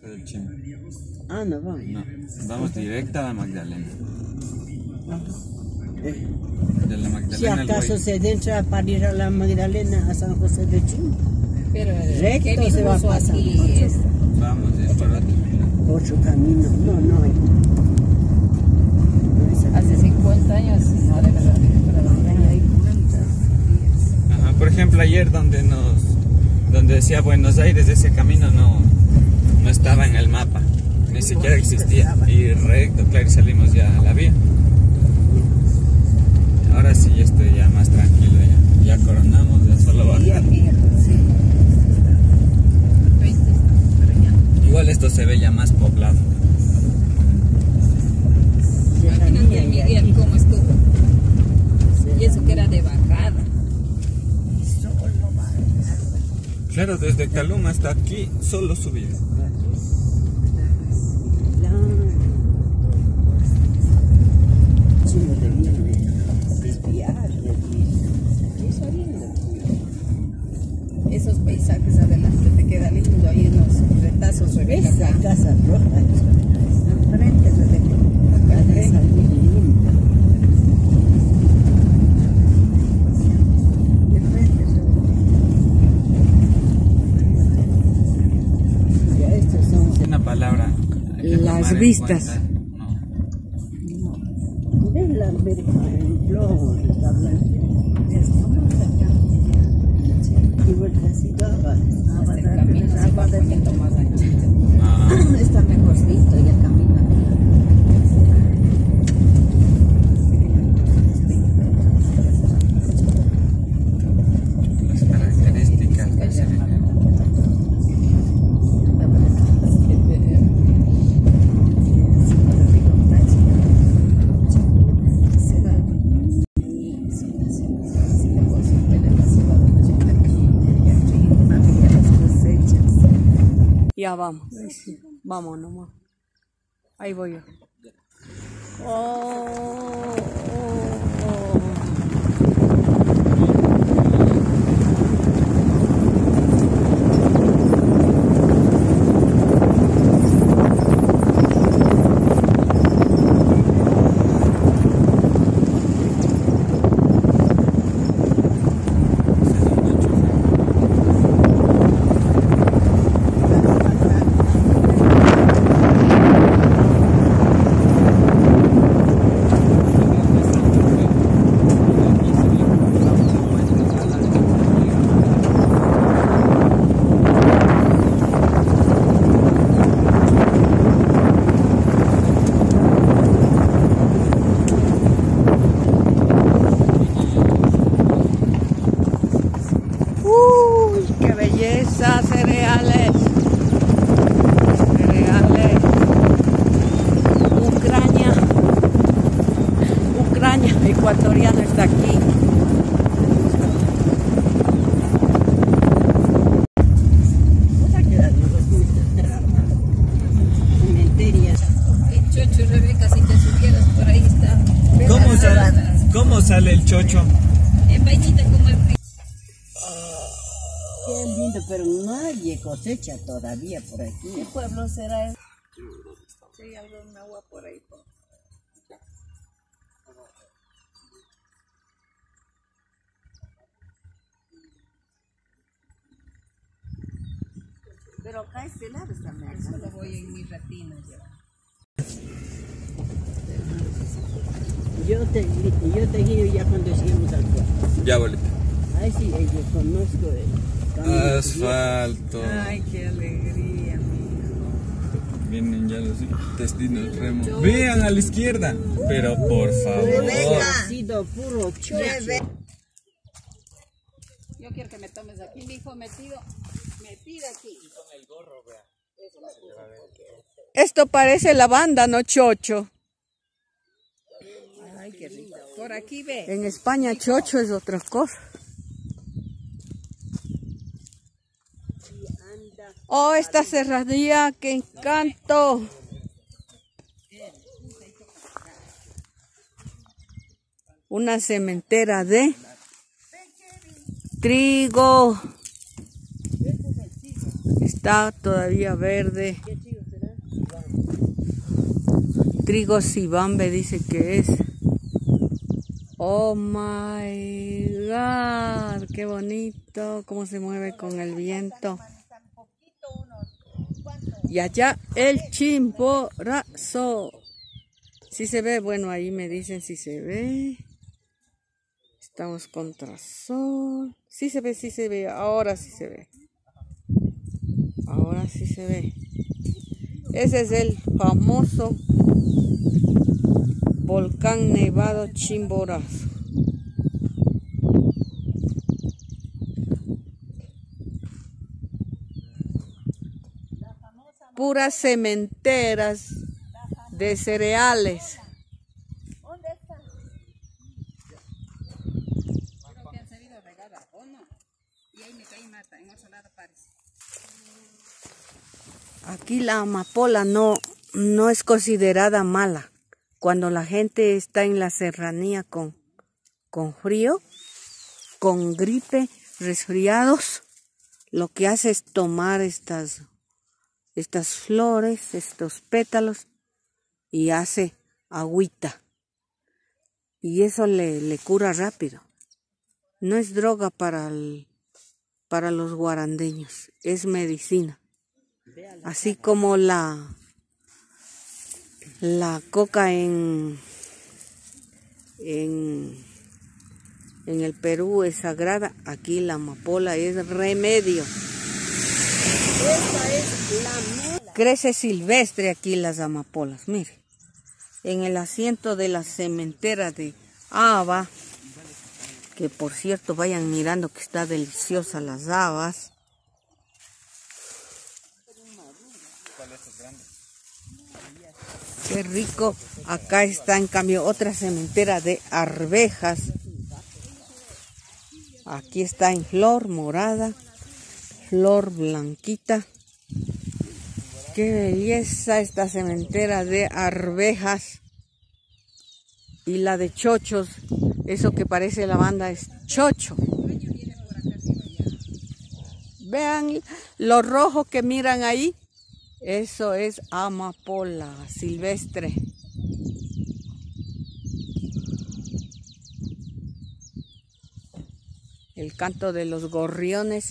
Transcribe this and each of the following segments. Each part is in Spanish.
Parque del Chino. Ah, no vamos. No, vamos directa a la Magdalena. Eh, De la Magdalena Si al acaso Buey. se entra para ir a la Magdalena, a San José de Chino. Pero Recto se va a pasar. aquí es Vamos, es por otro. Otro camino. No hay. hace 50 años, no de verdad, pero hay cuántas vías. Ajá, por ejemplo, ayer donde decía Buenos Aires, ese camino no estaba en el mapa, ni siquiera existía. Y recto, claro, y salimos ya a la vía. Ahora sí ya estoy ya más tranquilo, ya coronamos, ya solo Y bajar. aquí, sí. 20, pero ya. Igual esto se ve ya más poblado. Imagínate a Miguel cómo estuvo. Y eso que era de bajada. Claro, desde Caluma hasta aquí, solo subida. Sí, no debía desviar. Esos paisajes adelante te queda lindo. Ahí unos retazos Rebeca. Esa casa roja, enfrente se ve la casa muy linda. De frente se ve. Ya estos son Una palabra. hay que Las tomar en vistas. cuenta. No. miren la ejemplo, está blanco. Y vueltecito abajo. El camino se va poniendo más anchito. Ah, Está mejorcito y el camino. las características que se ven. Ya vamos. Vamos nomás. Ahí voy yo. Oh. ¡Qué belleza! Cereales. Cereales. Ucrania ecuatoriana está aquí. Chocho, Rebeca, si te subieras por ahí está. ¿Cómo sale el chocho? En vainita como el frío. Qué lindo, pero nadie cosecha todavía por aquí. ¿Qué pueblo será ese? Si hay algún agua por ahí. Pero acá este lado está mejor. Solo voy en mi retina yo. Yo te guío ya cuando lleguemos al puerto. Ya, abuelita. Ay, sí, yo conozco el camino. Asfalto. Ay, qué alegría, mía. Vienen ya los intestinos remo. Vean a la izquierda. Pero por favor. Ha sido puro chocho. Yo quiero que me tomes aquí, mi hijo metido aquí. Esto parece lavanda, no chocho. Ay, qué rico. Por aquí ve. En España chocho es otra cosa. Oh, esta serranía, qué encanto. Una cementera de trigo. Está todavía verde. Trigo Sibambe dice que es. Oh my God, qué bonito, cómo se mueve con el viento. Y allá el Chimborazo. Si se ve, bueno, ahí me dicen si se ve. Estamos contra sol. Sí se ve, ahora sí se ve. Ahora sí se ve. Ese es el famoso volcán nevado Chimborazo. Puras cementeras de cereales. Aquí la amapola no es considerada mala. Cuando la gente está en la serranía con frío, con gripe, resfriados, lo que hace es tomar estas flores, estos pétalos, y hace agüita. Y eso le cura rápido. No es droga para los guarandeños, es medicina. Así como la coca en el Perú es sagrada, aquí la amapola es remedio. Esta es la crece silvestre aquí las amapolas, mire. En el asiento de la cementera de haba, que por cierto vayan mirando que está deliciosa las habas. Qué rico. Acá está en cambio otra cementera de arvejas. Aquí está en flor morada, flor blanquita. Qué belleza esta cementera de arvejas. Y la de chochos, eso que parece lavanda es chocho. Vean lo rojo que miran ahí. Eso es amapola silvestre. El canto de los gorriones.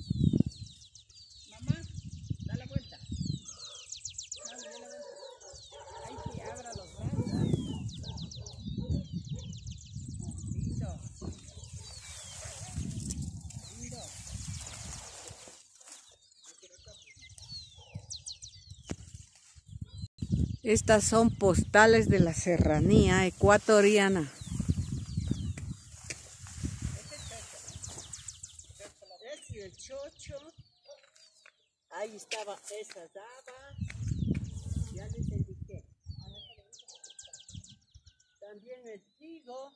Mamá, da la vuelta. Dale la vuelta. Ahí sí, abra los brazos. Lindo. Lindo. Estas son postales de la serranía ecuatoriana. Es el chocho. Ahí estaba esa daba. Ya les indiqué. También el trigo.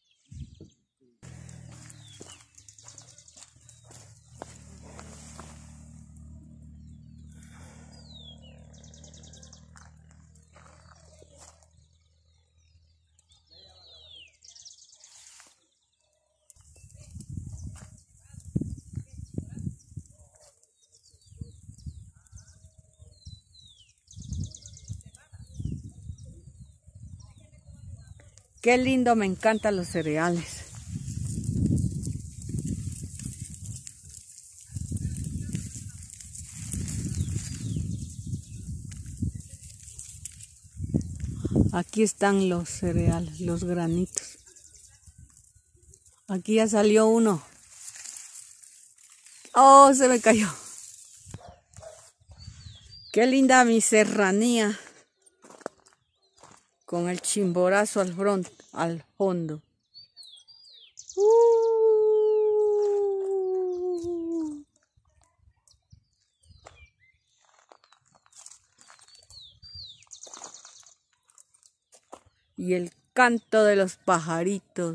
Qué lindo, me encantan los cereales. Aquí están los cereales, los granitos. Aquí ya salió uno. Oh, se me cayó. Qué linda mi serranía. Con el Chimborazo al fondo. Y el canto de los pajaritos.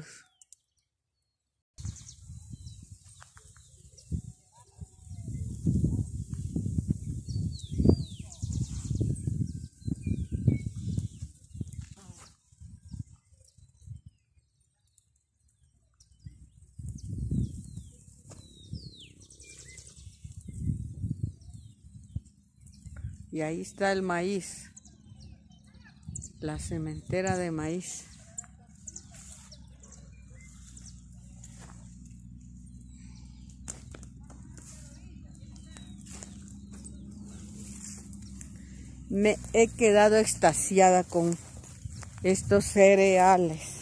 Y ahí está el maíz, la cementera de maíz. Me he quedado extasiada con estos cereales.